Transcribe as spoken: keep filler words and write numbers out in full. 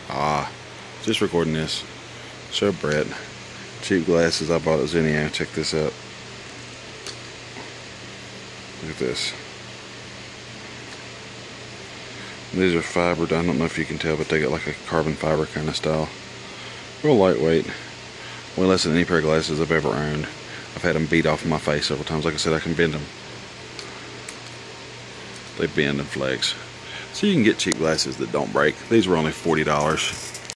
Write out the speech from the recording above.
Ah, just recording this. Show Brett. Cheap glasses I bought at Zinnia. Check this out. Look at this. These are fibered. I don't know if you can tell, but they got like a carbon fiber kind of style. Real lightweight. Way less than any pair of glasses I've ever owned. I've had them beat off in my face several times. Like I said, I can bend them. They bend and flex. So you can get cheap glasses that don't break. These were only forty dollars.